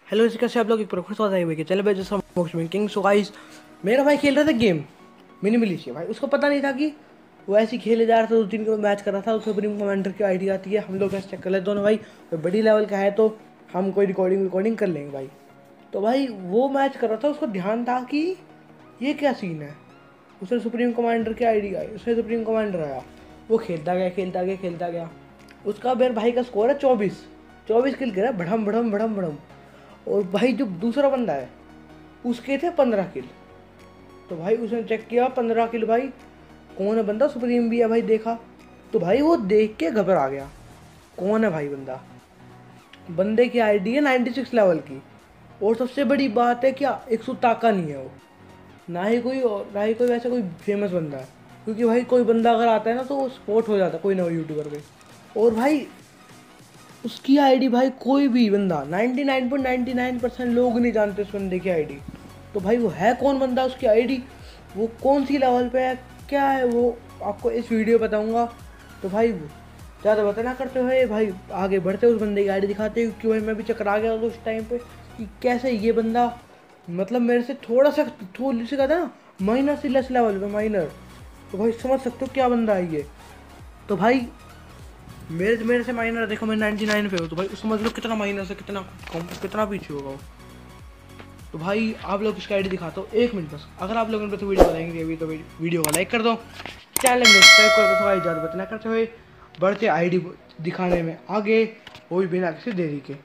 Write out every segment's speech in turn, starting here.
Hello इसी कैसे आप लोग एक प्रोफेसर आए हुए कि चले भाई जैसा मोक्ष किंग। सो गाइस मेरा भाई खेल रहा था गेम मिनी मिलिशिया। भाई उसको पता नहीं था कि वो ऐसे ही खेले जा रहा था। उस दिन को मैच कर रहा था, उसमें सुप्रीम कमांडर की आईडी आती है। हम लोग ऐसे चेक कर लेते दोनों भाई, कोई बड़ी लेवल का है तो हम कोई रिकॉर्डिंग कर लेंगे भाई। तो भाई वो मैच कर रहा था, उसको ध्यान था कि ये क्या सीन है। उसने सुप्रीम कमांडर की आईडी आई, उसने सुप्रीम कमांडर आया, वो खेलता गया। उसका मेरे भाई का स्कोर है 24 किल करा, भड़म भड़म भड़म भड़म। और भाई जो दूसरा बंदा है उसके थे 15 किल। तो भाई उसने चेक किया 15 किल, भाई कौन है बंदा, सुप्रीम भी है भाई। देखा तो भाई वो देख के घबरा गया, कौन है भाई बंदा। बंदे की आईडी है 96 लेवल की। और सबसे बड़ी बात है क्या, 100 ताका नहीं है वो, ना ही कोई वैसा कोई फेमस बंदा है। क्योंकि भाई कोई बंदा अगर आता है ना तो वो स्पॉट हो जाता है कोई ना कोई यूट्यूबर पे। और भाई उसकी आईडी भाई कोई भी बंदा 99.99% लोग नहीं जानते उस बंदे की आईडी। तो भाई वो है कौन बंदा, उसकी आईडी वो कौन सी लेवल पे है, क्या है वो आपको इस वीडियो बताऊंगा। तो भाई ज़्यादा बातें ना करते हुए भाई आगे बढ़ते उस बंदे की आईडी दिखाते, क्योंकि भाई मैं भी चकरा गया था उस टाइम पे कि कैसे ये बंदा मतलब मेरे से थोड़ी सी कहता है ना माइनर से लेस लेवल पे माइनर। तो भाई समझ सकते हो क्या बंदा है ये। तो भाई मेरे से माइनर देखो, मैं 99 पे हूँ। तो भाई समझ लो कितना माइनर से कितना पीछे होगा वो। तो भाई आप लोग इसका आईडी दिखाता हूँ, 1 मिनट बस। अगर आप लोगों ने तो वीडियो बनाएंगे अभी तो वीडियो को लाइक कर दो, चैनल में सब्सक्राइब कर दो। भाई ज़्यादा बतना करते हुए बढ़ते आईडी दिखाने में आगे, वो भी बिना किसी देरी के।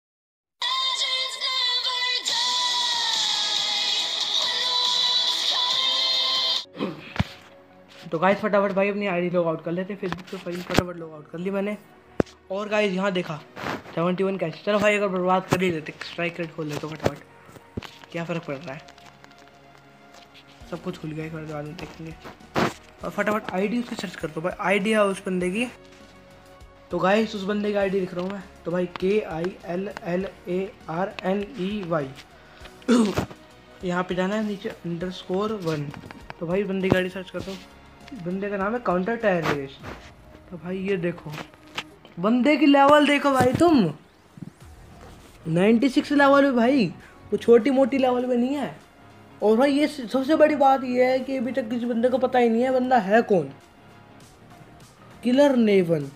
तो गाइस फटाफट भाई अपनी आईडी लॉग आउट कर लेते, फेसबुक पे भाई फटाफट लॉग आउट कर ली मैंने। और गाइस यहाँ देखा 71 कैश। चलो भाई अगर बर्बाद कर ही लेते, स्ट्राइक रेट खोल लेते फटाफट, क्या फ़र्क पड़ रहा है। सब कुछ खुल गया, एक बार बाद में देखेंगे। और फटाफट आईडी उसकी सर्च कर दो भाई, आईडी है उस बंदे की। तो गाइस उस बंदे की आईडी लिख रहा हूँ मैं, तो भाई KILLARNEY। यहाँ पे जाना है नीचे _1। तो भाई बंदे की आईडी सर्च कर दो, बंदे का नाम है काउंटर टेररिस्ट। तो भाई ये देखो बंदे की लेवल देखो भाई तुम, 96 लेवल पे भाई, वो छोटी मोटी लेवल पे नहीं है। और भाई ये सबसे बड़ी बात ये है कि अभी तक किसी बंदे को पता ही नहीं है बंदा है कौन, किलर नेवन।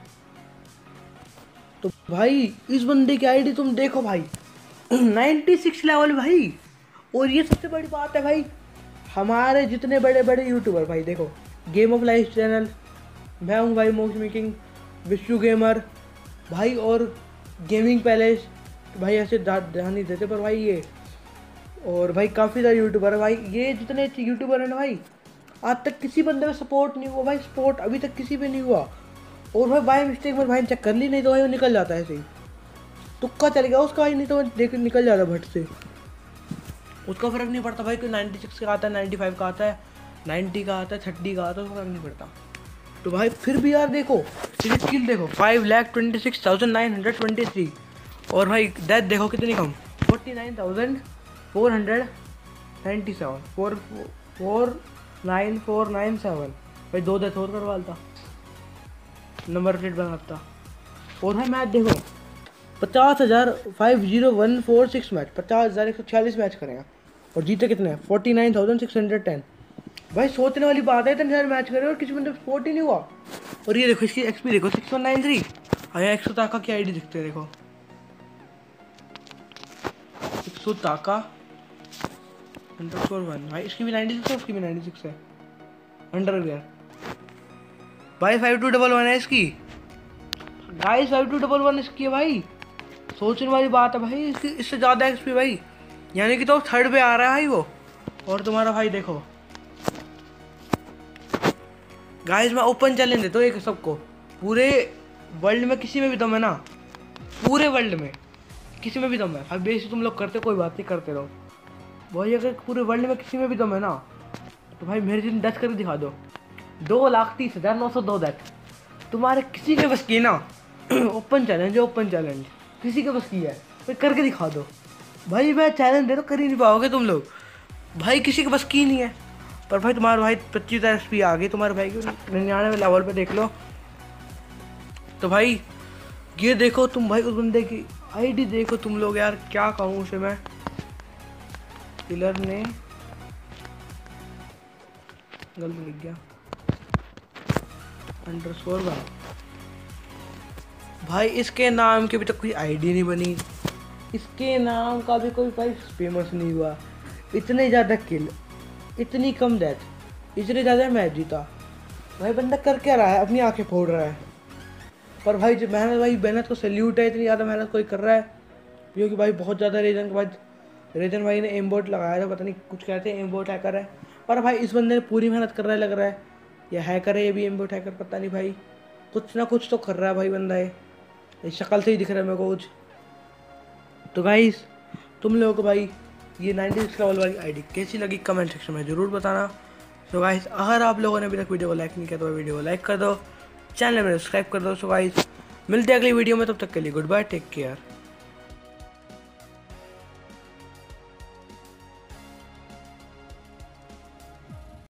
तो भाई इस बंदे की आईडी तुम देखो भाई 96 लेवल भाई। और ये सबसे बड़ी बात है भाई, हमारे जितने बड़े बड़े यूट्यूबर भाई देखो, गेम ऑफ लाइफ चैनल, मैं हूँ भाई मोक्ष मेकिंग, विश्व गेमर भाई और गेमिंग पैलेस, भाई ऐसे ध्यान नहीं देते पर भाई ये। और भाई काफ़ी सारे यूट्यूबर है भाई, ये जितने यूट्यूबर हैं ना भाई, आज तक किसी बंदे में सपोर्ट नहीं हुआ भाई, सपोर्ट अभी तक किसी पे नहीं हुआ। और भाई बाय मिस्टेक में भाई चेक कर ली, नहीं तो भाई वो निकल जाता है ऐसे ही, तुक्का चल गया उसका भाई, नहीं तो देख निकल जाता भट से। उसका फ़र्क नहीं पड़ता भाई, कोई 96 का आता है, 95 का आता है, 90 का आता है, 30 का आता है, उसका फ़र्क नहीं पड़ता। तो भाई फिर भी यार देखो स्किल देखो 5,26,923। और भाई डेथ देखो कितनी कम, 49,497 49497। भाई 2 डेथ और करवा लेता, नंबर प्लेट बनाता। और भाई मैच देखो 50,50,146 मैच, 50,146 मैच करेंगे और जीते कितने हैं 49,610। भाई सोचने वाली बात है, इतने सारे मैच करे और किसी बंदे सपोर्ट ही नहीं हुआ। और ये देखो इसकी एक्सपी देखो 6193। हाँ 100 ताका की आईडी दिखते हैं देखो, 100 ताका _1। भाई इसकी भी 96 है, उसकी भी 96 है। अंडरवेयर भाई 5211 है इसकी, गाइस 5211 इसकी है भाई। सोचने वाली बात है भाई, इसकी इससे ज़्यादा एक्सपी भाई, यानी कि तो 3rd पे आ रहा है भाई वो। और तुम्हारा भाई देखो गाइस मैं ओपन चैलेंज देता हूँ एक सबको, पूरे वर्ल्ड में किसी में भी दम है ना, पूरे वर्ल्ड में किसी में भी दम है, अब बेसिक तुम लोग करते कोई बात नहीं, करते रहो भाई। अगर पूरे वर्ल्ड में किसी में भी दम है ना तो भाई मेरे दिन 10 करके दिखा दो, 2,30,902 डेथ तुम्हारे किसी के बस की ना। ओपन चैलेंज है, ओपन चैलेंज किसी के बस की है, भाई करके दिखा दो भाई। मैं चैलेंज दे रहा हूँ, कर ही नहीं पाओगे तुम लोग भाई, किसी के बस की नहीं है। पर भाई तुम्हारे भाई 25 SP आ गई तुम्हारे भाई की 99 लेवल पे देख लो। तो भाई ये देखो तुम भाई उस बंदे की आईडी देखो तुम लोग यार, क्या कहूँ उसे मैं। किलर ने गलत लिख गया, अंडरस्कोर भाई इसके नाम की अभी तक कोई आईडी नहीं बनी, इसके नाम का भी कोई भाई फेमस नहीं हुआ। इतने ज़्यादा किल, इतनी कम डेथ, इतने ज़्यादा मैच जीता। भाई बंदा कर क्या रहा है, अपनी आंखें फोड़ रहा है। पर भाई जो मेहनत, भाई मेहनत को सैल्यूट है, इतनी ज़्यादा मेहनत कोई कर रहा है। क्योंकि भाई बहुत ज़्यादा रीजन के बाद रीजन भाई ने एम बोट लगाया था, पता नहीं कुछ कहते हैं एम बोट हैकर है। पर भाई इस बंदे ने पूरी मेहनत कर रहा है लग रहा है, या हैकर है ये भी एम बोट हैकर, पता नहीं भाई, कुछ ना कुछ तो कर रहा है भाई बंदा। ये शक्ल से ही दिख रहा है मेरे को कुछ। तो गाइस तुम लोगों को भाई ये 96 लेवल वाली आईडी कैसी लगी कमेंट सेक्शन में ज़रूर बताना। सो गाइस अगर आप लोगों ने अभी तक वीडियो को लाइक नहीं किया तो वीडियो को लाइक कर दो, चैनल में सब्सक्राइब कर दो। सो गाइस मिलते हैं अगली वीडियो में, तब तक के लिए गुड बाय, टेक केयर।